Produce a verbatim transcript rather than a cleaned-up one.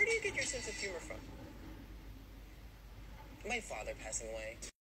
Where do you get your sense of humor from? My father passing away.